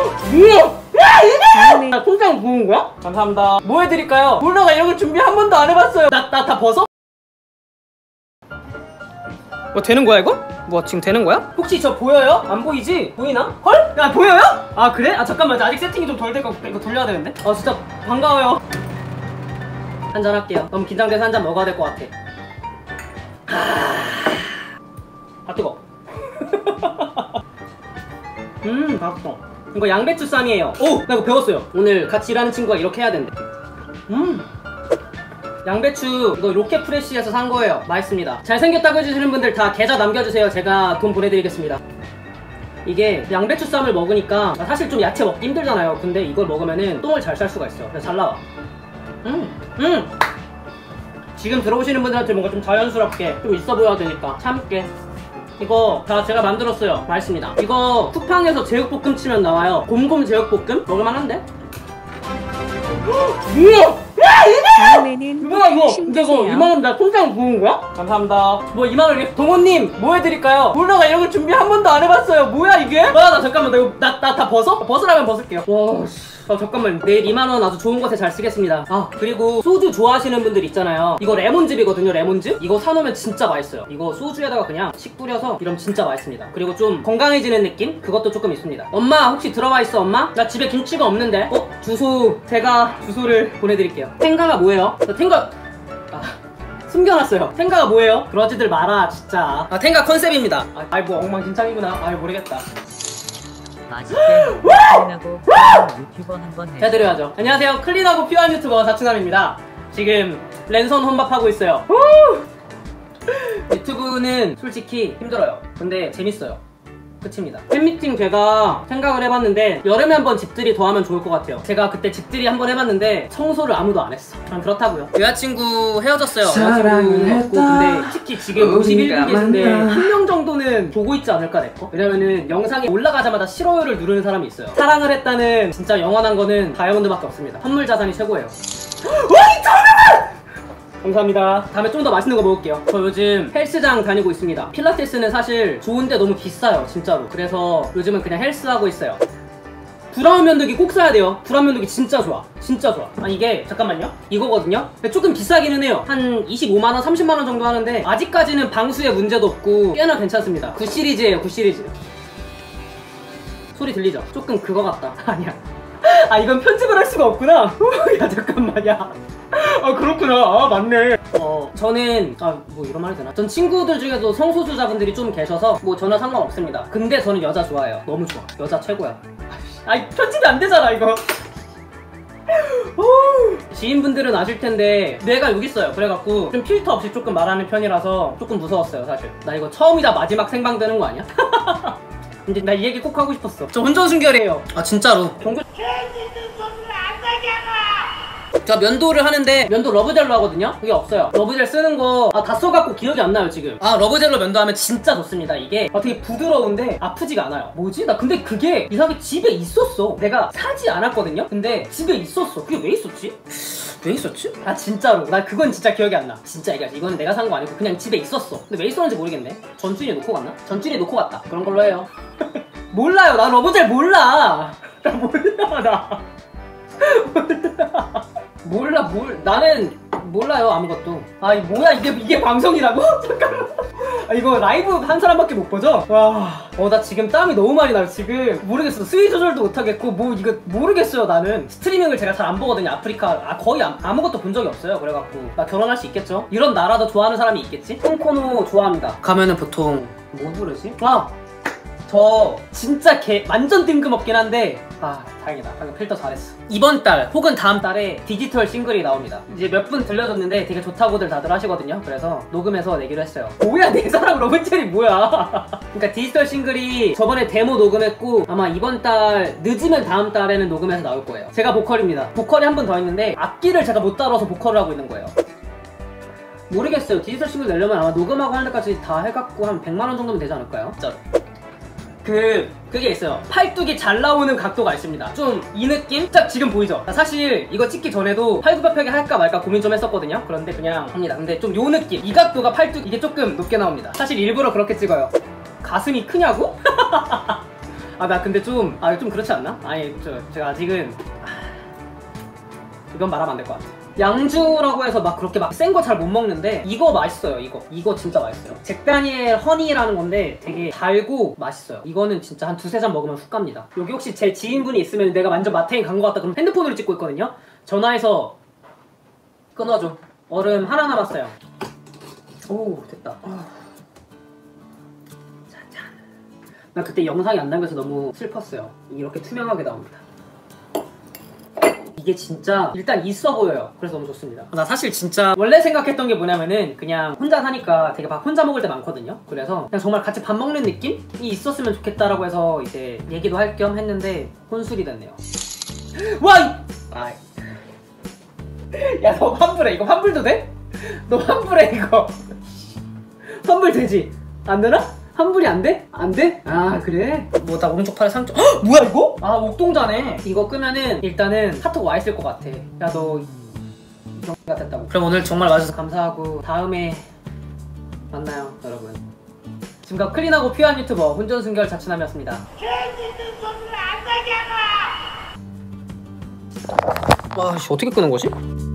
뭐야? 나 통장 부은 거야? 감사합니다. 뭐 해드릴까요? 몰라가 이런 거 준비 한 번도 안 해봤어요. 나 다 벗어? 뭐 되는 거야 이거? 뭐 지금 되는 거야? 혹시 저 보여요? 안 보이지? 보이나? 헐? 야 보여요? 아 그래? 아 잠깐만 아직 세팅이 좀 덜 될 거 같아. 이거 돌려야 되는데? 아 진짜 반가워요. 한잔 할게요. 너무 긴장돼서 한잔 먹어야 될 것 같아. 아 뜨거. 맛있어. 이거 양배추 쌈이에요. 오! 나 이거 배웠어요. 오늘 같이 일하는 친구가 이렇게 해야 된대. 양배추 이거 로켓 프레쉬에서 산 거예요. 맛있습니다. 잘생겼다고 해주시는 분들 다 계좌 남겨주세요. 제가 돈 보내드리겠습니다. 이게 양배추 쌈을 먹으니까 사실 좀 야채 먹기 힘들잖아요. 근데 이걸 먹으면은 똥을 잘 쌀 수가 있어. 그래서 잘 나와. 지금 들어오시는 분들한테 뭔가 좀 자연스럽게 좀 있어 보여야 되니까 참을게. 이거 다 제가 만들었어요. 맛있습니다. 이거 쿠팡에서 제육볶음 치면 나와요. 곰곰 제육볶음? 먹을만한데? 뭐야? 다음에는 뭐야 이거? 근데 이거 2만원 나 통장 부은 거야? 감사합니다. 뭐 2만원 동호님 뭐 해드릴까요? 몰라가 이런 거 준비 한 번도 안 해봤어요. 뭐야 이게? 나 잠깐만 나 다 벗어? 벗으라면 벗을게요. 와 잠깐만 내일 2만원 아주 좋은 곳에 잘 쓰겠습니다. 아 그리고 소주 좋아하시는 분들 있잖아요. 이거 레몬즙이거든요. 레몬즙? 이거 사놓으면 진짜 맛있어요. 이거 소주에다가 그냥 식 뿌려서 이러면 진짜 맛있습니다. 그리고 좀 건강해지는 느낌? 그것도 조금 있습니다. 엄마 혹시 들어와 있어 엄마? 나 집에 김치가 없는데? 주소 제가 주소를 보내드릴게요. 텐가가 뭐예요? 나 텐가 숨겨놨어요. 텐가가 뭐예요? 그러지들 마라 진짜. 텐가 컨셉입니다. 아이 뭐 엉망진창이구나. 아이 모르겠다. 맛있게 클린하고 퓨어한 유튜버 한번 해드려야죠. 안녕하세요. 클린하고 퓨어한 유튜버 사춘함입니다. 지금 랜선 혼밥하고 있어요. 유튜브는 솔직히 힘들어요. 근데 재밌어요. 끝입니다. 팬미팅 제가 생각을 해봤는데 여름에 한번 집들이 더 하면 좋을 것 같아요. 제가 그때 집들이 한번 해봤는데 청소를 아무도 안 했어. 그렇다고요. 여자친구 헤어졌어요. 여자친구 없고 근데 특히 지금 51분 계신데 한 명 정도는 보고 있지 않을까 내 거? 왜냐면은 영상이 올라가자마자 싫어요를 누르는 사람이 있어요. 사랑을 했다는 진짜 영원한 거는 다이아몬드밖에 없습니다. 선물 자산이 최고예요. 감사합니다. 다음에 좀 더 맛있는 거 먹을게요. 저 요즘 헬스장 다니고 있습니다. 필라테스는 사실 좋은데 너무 비싸요 진짜로. 그래서 요즘은 그냥 헬스하고 있어요. 브라운 면도기 꼭 사야 돼요. 브라운 면도기 진짜 좋아. 진짜 좋아. 이게 잠깐만요. 이거거든요. 근데 조금 비싸기는 해요. 한 25만원 30만원 정도 하는데 아직까지는 방수에 문제도 없고 꽤나 괜찮습니다. 9 시리즈예요 9 시리즈. 소리 들리죠? 조금 그거 같다. 아니야. 이건 편집을 할 수가 없구나. 야 잠깐만 야. 그렇구나. 맞네. 저는 뭐 이런 말이 되나? 전 친구들 중에도 성소수자분들이 좀 계셔서 뭐 전혀 상관없습니다. 근데 저는 여자 좋아해요. 너무 좋아. 여자 최고야. 편집이 안 되잖아 이거. 지인분들은 아실 텐데 뇌가 여기 있어요. 그래갖고 좀 필터 없이 조금 말하는 편이라서 조금 무서웠어요 사실. 나 이거 처음이자 마지막 생방되는 거 아니야? 근데 나 이 얘기 꼭 하고 싶었어. 저 혼전 순결이에요. 진짜로. 제가 면도를 하는데 면도 러브젤로 하거든요? 그게 없어요. 러브젤 쓰는 거 다 써갖고 기억이 안 나요 지금. 러브젤로 면도하면 진짜 좋습니다. 이게 되게 부드러운데 아프지가 않아요. 뭐지? 나 근데 그게 이상하게 집에 있었어. 내가 사지 않았거든요? 근데 집에 있었어. 그게 왜 있었지? 왜 있었지? 진짜로 나 그건 진짜 기억이 안 나. 진짜 이거는 내가 산 거 아니고 그냥 집에 있었어. 근데 왜 있었는지 모르겠네. 전주인에 놓고 갔나? 전주인에 놓고 갔다. 그런 걸로 해요. 몰라요. 나 러브젤 몰라. 나 몰라. 나는 몰라요 아무것도. 뭐야 이게 방송이라고? 잠깐만. 이거 라이브 한 사람밖에 못 보죠? 나 지금 땀이 너무 많이 나요 지금. 모르겠어. 수위 조절도 못하겠고 뭐 이거 모르겠어요. 나는 스트리밍을 제가 잘 안 보거든요. 아프리카 거의 아무것도 본 적이 없어요. 그래갖고 나 결혼할 수 있겠죠? 이런 나라도 좋아하는 사람이 있겠지? 홍코노 좋아합니다. 가면은 보통 뭐 부르지? 저 진짜 완전 뜬금없긴 한데 다행이다. 방금 필터 잘했어. 이번 달 혹은 다음 달에 디지털 싱글이 나옵니다. 이제 몇 분 들려줬는데 되게 좋다고들 다들 하시거든요. 그래서 녹음해서 내기로 했어요. 뭐야 내 사랑 러브젤이 뭐야. 그러니까 디지털 싱글이 저번에 데모 녹음했고 아마 이번 달 늦으면 다음 달에는 녹음해서 나올 거예요. 제가 보컬입니다. 보컬이 한 분 더 있는데 악기를 제가 못 다뤄서 보컬을 하고 있는 거예요. 모르겠어요. 디지털 싱글 내려면 아마 녹음하고 하는 데까지 다 해갖고 한 100만원 정도면 되지 않을까요? 진짜로. 그게 있어요. 팔뚝이 잘 나오는 각도가 있습니다. 좀 이 느낌? 딱 지금 보이죠? 사실 이거 찍기 전에도 팔굽혀펴기 할까 말까 고민 좀 했었거든요. 그런데 그냥 합니다. 근데 좀 요 느낌. 이 각도가 팔뚝 이게 조금 높게 나옵니다. 사실 일부러 그렇게 찍어요. 가슴이 크냐고? 아 나 근데 좀 그렇지 않나? 아니 제가 아직은 이건 말하면 안 될 것 같아. 양주라고 해서 막 그렇게 막 센 거 잘 못 먹는데 이거 맛있어요. 이거 진짜 맛있어요. 잭다니엘 허니라는 건데 되게 달고 맛있어요. 이거는 진짜 한 두세 잔 먹으면 훅 갑니다. 여기 혹시 제 지인분이 있으면 내가 완전 마탱이 간 것 같다 그럼 핸드폰으로 찍고 있거든요. 전화해서 끊어줘. 얼음 하나 남았어요. 오 됐다. 짜잔. 나 그때 영상이 안 남겨서 너무 슬펐어요. 이렇게 투명하게 나옵니다. 이게 진짜 일단 있어 보여요. 그래서 너무 좋습니다. 나 사실 진짜 원래 생각했던 게 뭐냐면은 그냥 혼자 사니까 되게 밥 혼자 먹을 때 많거든요. 그래서 그냥 정말 같이 밥 먹는 느낌이 있었으면 좋겠다라고 해서 이제 얘기도 할 겸 했는데 혼술이 됐네요. 와! 야 너 환불해. 이거 환불도 돼? 너 환불해 이거. 환불 되지? 안 되나? 환불이 안 돼? 안 돼? 아 그래? 뭐 나 오른쪽 팔에 상처. 헉! 뭐야 이거? 아 옥동자네. 이거 끄면은 일단은 카톡 와 있을 것 같아. 야 너 이런 거 됐다고. 그럼 오늘 정말 와주셔서 감사하고 다음에 만나요 여러분. 지금까지 클린하고 퓨어한 유튜버 혼전순결 자춘함이었습니다. 와 씨, 어떻게 끄는 거지?